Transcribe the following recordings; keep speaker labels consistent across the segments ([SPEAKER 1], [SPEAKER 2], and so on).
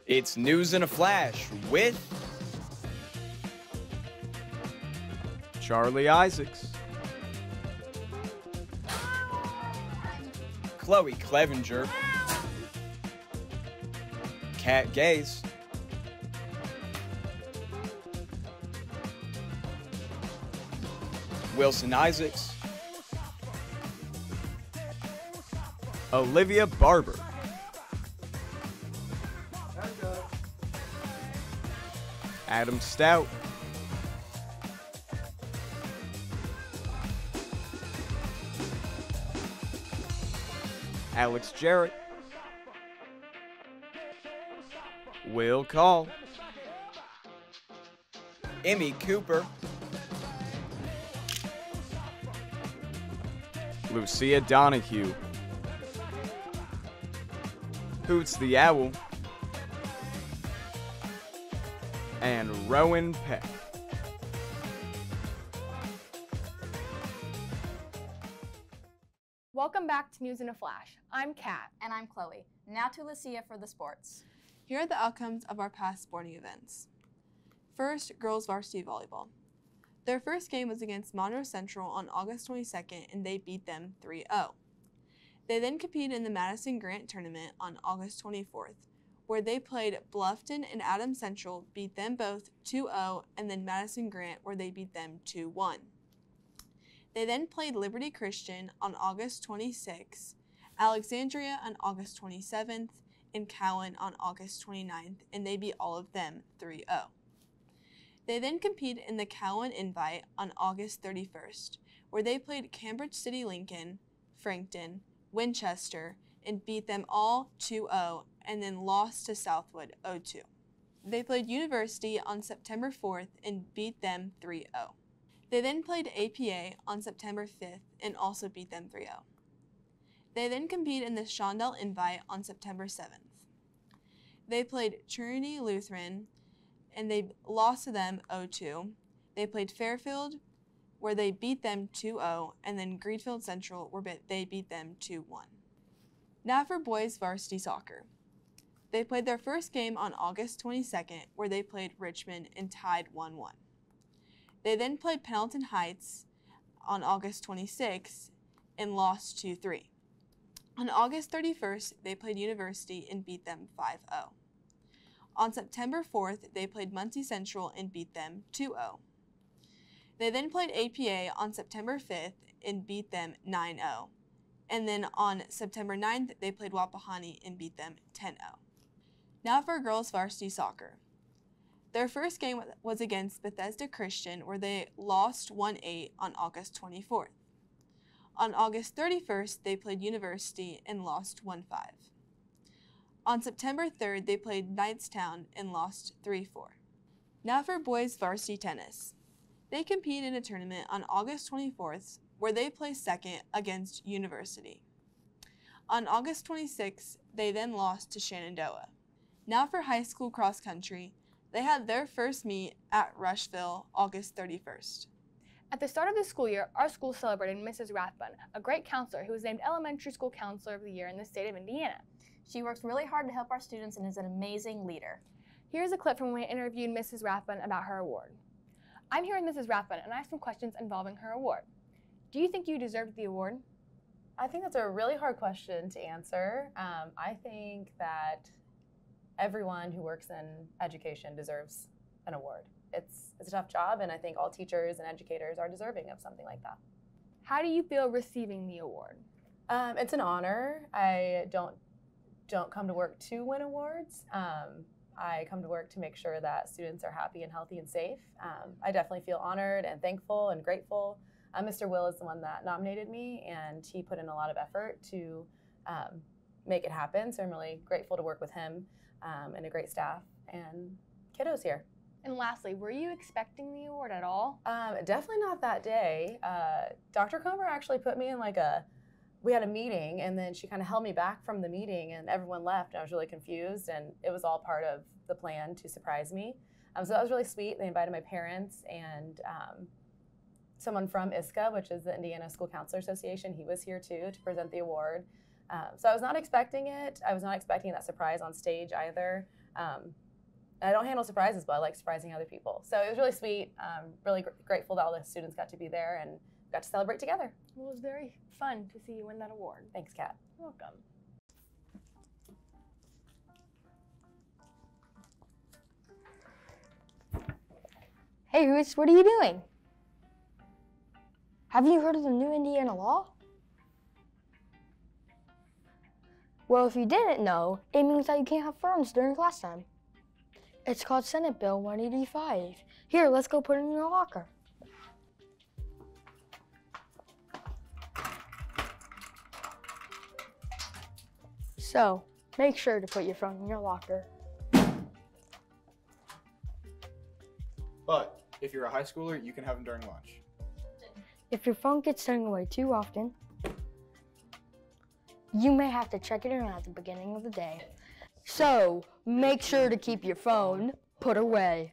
[SPEAKER 1] It's News in a Flash with
[SPEAKER 2] Charlie Isaacs,
[SPEAKER 1] Chloe Clevenger, Kat Gaze, Wilson Isaacs,
[SPEAKER 2] Olivia Barber, Adam Stout, Alex Jarrett, Will Call,
[SPEAKER 1] Emmy Cooper,
[SPEAKER 2] Lucia Donahue, Hoots the Owl, and Rowan Peck.
[SPEAKER 3] Welcome back to News in a Flash. I'm Kat.
[SPEAKER 4] And I'm Chloe. Now to Lucia for the sports.
[SPEAKER 5] Here are the outcomes of our past sporting events. First, girls varsity volleyball. Their first game was against Monroe Central on August 22nd, and they beat them 3-0. They then competed in the Madison Grant tournament on August 24th, where they played Bluffton and Adams Central, beat them both 2-0, and then Madison Grant, where they beat them 2-1. They then played Liberty Christian on August 26th, Alexandria on August 27th, and Cowan on August 29th, and they beat all of them 3-0. They then competed in the Cowan Invite on August 31st, where they played Cambridge City Lincoln, Frankton, Winchester, and beat them all 2-0, and then lost to Southwood 0-2. They played University on September 4th and beat them 3-0. They then played APA on September 5th and also beat them 3-0. They then competed in the Shondell Invite on September 7th. They played Trinity Lutheran and they lost to them 0-2. They played Fairfield, where they beat them 2-0, and then Greenfield Central, where they beat them 2-1. Now for boys varsity soccer. They played their first game on August 22nd, where they played Richmond and tied 1-1. They then played Pendleton Heights on August 26th and lost 2-3. On August 31st, they played University and beat them 5-0. On September 4th, they played Muncie Central and beat them 2-0. They then played APA on September 5th and beat them 9-0. And then on September 9th, they played Wapahani and beat them 10-0. Now for girls varsity soccer. Their first game was against Bethesda Christian, where they lost 1-8 on August 24th. On August 31st, they played University and lost 1-5. On September 3rd, they played Knightstown and lost 3-4. Now for boys varsity tennis. They competed in a tournament on August 24th, where they placed second against University. On August 26th, they then lost to Shenandoah. Now for high school cross country. They had their first meet at Rushville August 31st.
[SPEAKER 3] At the start of the school year, our school celebrated Mrs. Rathbun, a great counselor who was named Elementary School Counselor of the Year in the state of Indiana.
[SPEAKER 4] She works really hard to help our students and is an amazing leader.
[SPEAKER 3] Here's a clip from when we interviewed Mrs. Rathbun about her award. I'm here with Mrs. Rathbun, and I have some questions involving her award. Do you think you deserved the award?
[SPEAKER 6] I think that's a really hard question to answer. I think that everyone who works in education deserves an award. It's a tough job, and I think all teachers and educators are deserving of something like that.
[SPEAKER 3] How do you feel receiving the award?
[SPEAKER 6] It's an honor. I don't come to work to win awards. I come to work to make sure that students are happy and healthy and safe. I definitely feel honored and thankful and grateful. Mr. Will is the one that nominated me, and he put in a lot of effort to make it happen. So I'm really grateful to work with him and a great staff and kiddos here.
[SPEAKER 3] And lastly, were you expecting the award at all?
[SPEAKER 6] Definitely not that day. Dr. Comer actually put me in we had a meeting, and then she kind of held me back from the meeting, and everyone left, and I was really confused, and it was all part of the plan to surprise me. So that was really sweet. They invited my parents and someone from ISCA, which is the Indiana School Counselor Association. He was here too to present the award. So I was not expecting it. I was not expecting that surprise on stage either. I don't handle surprises, but I like surprising other people. So it was really sweet. Really grateful that all the students got to be there and got to celebrate together.
[SPEAKER 3] Well, it was very fun to see you win that award.
[SPEAKER 6] Thanks, Kat.
[SPEAKER 3] You're welcome. Hey, Roots, what are you doing? Have you heard of the new Indiana law? Well, if you didn't know, it means that you can't have phones during class time. It's called Senate Bill 185. Here, let's go put it in your locker. So, make sure to put your phone in your locker.
[SPEAKER 1] But if you're a high schooler, you can have them during lunch.
[SPEAKER 3] If your phone gets taken away too often, you may have to check it in at the beginning of the day. So, make sure to keep your phone put away.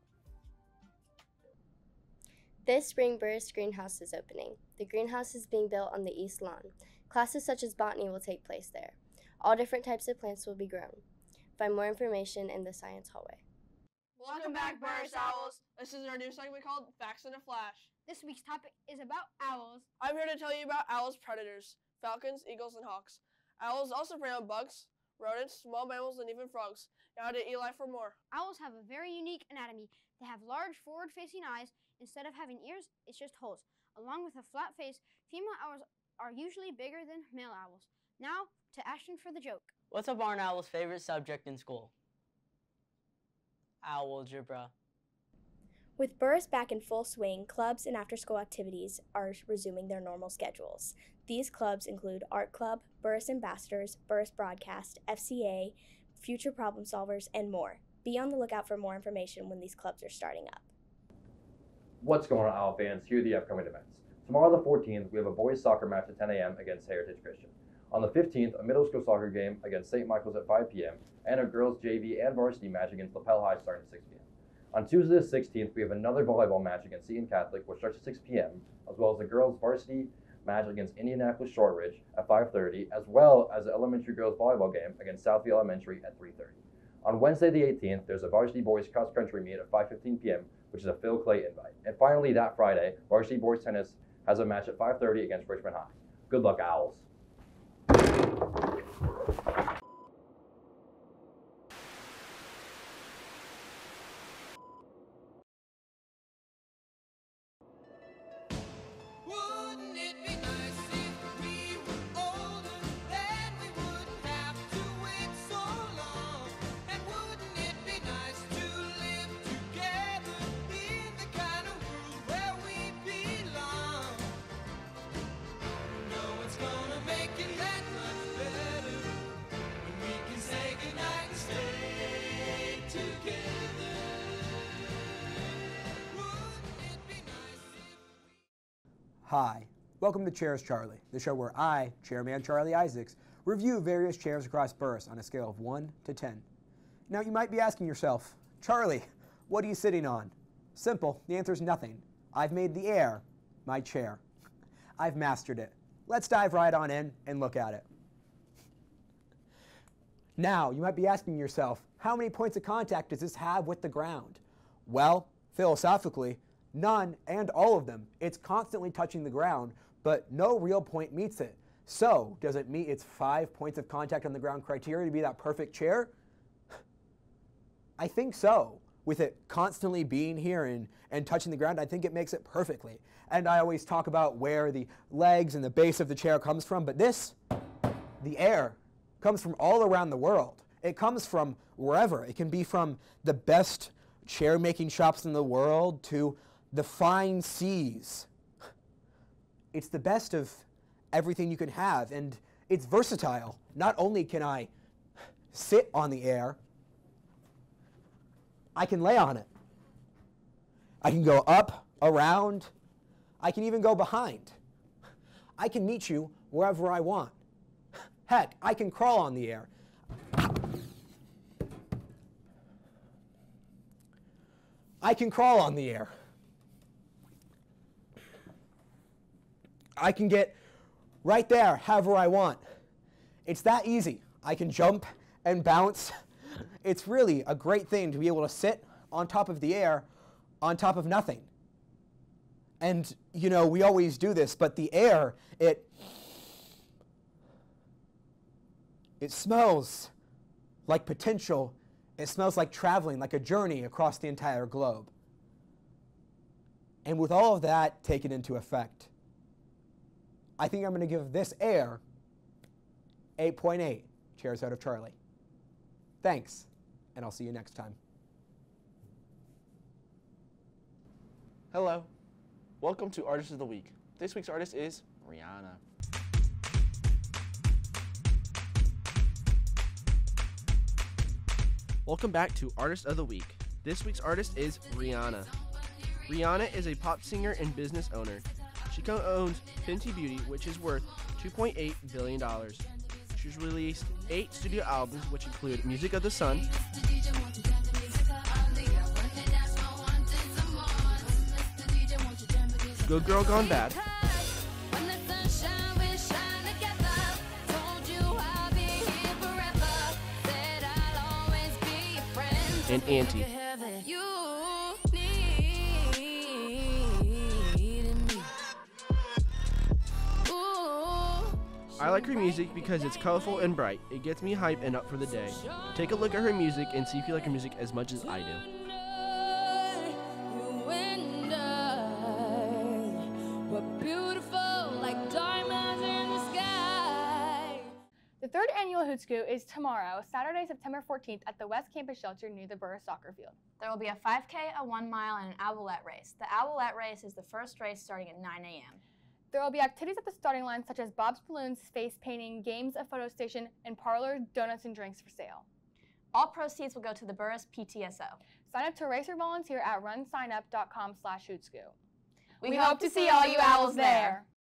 [SPEAKER 7] This spring, Burris Greenhouse is opening. The greenhouse is being built on the east lawn. Classes such as botany will take place there. All different types of plants will be grown. Find more information in the science hallway.
[SPEAKER 8] Welcome back, Burris Owls. This is our new segment called Facts in a Flash.
[SPEAKER 9] This week's topic is about owls.
[SPEAKER 8] I'm here to tell you about owls' predators, falcons, eagles, and hawks. Owls also prey on bugs, rodents, small mammals, and even frogs. Now to Eli for more.
[SPEAKER 9] Owls have a very unique anatomy. They have large forward-facing eyes. Instead of having ears, it's just holes. Along with a flat face, female owls are usually bigger than male owls. Now to Ashton for the joke.
[SPEAKER 10] What's a barn owl's favorite subject in school? Algebra.
[SPEAKER 7] With Burris back in full swing, clubs and after-school activities are resuming their normal schedules. These clubs include Art Club, Burris Ambassadors, Burris Broadcast, FCA, Future Problem Solvers, and more. Be on the lookout for more information when these clubs are starting up.
[SPEAKER 11] What's going on, Owl fans? Here are the upcoming events. Tomorrow the 14th, we have a boys soccer match at 10 a.m. against Heritage Christian. On the 15th, a middle school soccer game against St. Michael's at 5 p.m. and a girls JV and varsity match against Lapel High starting at 6 p.m. On Tuesday the 16th, we have another volleyball match against Seton Catholic, which starts at 6 p.m., as well as the girls varsity match against Indianapolis Shortridge at 5:30, as well as the elementary girls volleyball game against Southview Elementary at 3:30. On Wednesday the 18th, there's a varsity boys cross-country meet at 5:15 p.m., which is a Phil Clay invite. And finally, that Friday, varsity boys tennis has a match at 5:30 against Richmond High. Good luck, Owls.
[SPEAKER 12] Hi, welcome to Chairs Charlie, the show where I, Chairman Charlie Isaacs, review various chairs across Burris on a scale of 1 to 10. Now you might be asking yourself, Charlie, what are you sitting on? Simple, the answer is nothing. I've made the air my chair. I've mastered it. Let's dive right on in and look at it. Now, you might be asking yourself, how many points of contact does this have with the ground? Well, philosophically, none and all of them. It's constantly touching the ground, but no real point meets it. So, does it meet its 5 points of contact on the ground criteria to be that perfect chair? I think so. With it constantly being here and touching the ground, I think it makes it perfectly. And I always talk about where the legs and the base of the chair comes from, but this, the air, comes from all around the world. It comes from wherever. It can be from the best chair making shops in the world to the fine seas. It's the best of everything you can have, and it's versatile. Not only can I sit on the air, I can lay on it. I can go up, around, I can even go behind. I can meet you wherever I want. Heck, I can crawl on the air. I can crawl on the air. I can get right there however I want. It's that easy. I can jump and bounce. It's really a great thing to be able to sit on top of the air, on top of nothing. And, you know, we always do this, but the air, it smells like potential. It smells like traveling, like a journey across the entire globe. And with all of that taken into effect, I think I'm going to give this air 8.8 chairs out of Charlie. Thanks, and I'll see you next time.
[SPEAKER 13] Hello. Welcome to Artist of the Week. This week's artist is Rihanna. Welcome back to Artist of the Week. This week's artist is Rihanna. Rihanna is a pop singer and business owner. She co-owns Fenty Beauty, which is worth $2.8 billion. She's released 8 studio albums, which include Music of the Sun, Good Girl Gone Bad, and Auntie. I like her music because it's colorful and bright. It gets me hype and up for the day. Take a look at her music and see if you like her music as much as I do.
[SPEAKER 14] The third annual Hootskoo is tomorrow, Saturday, September 14th at the West Campus Shelter near the Burris Soccer Field.
[SPEAKER 4] There will be a 5K, a 1 mile, and an owlette race. The owlette race is the first race starting at 9 a.m.
[SPEAKER 14] There will be activities at the starting line such as Bob's Balloons, face painting, games, a photo station, and parlor, donuts, and drinks for sale.
[SPEAKER 4] All proceeds will go to the Burris PTSO.
[SPEAKER 14] Sign up to race or volunteer at runsignup.com/Hootskoo.
[SPEAKER 4] We hope to see all you owls there.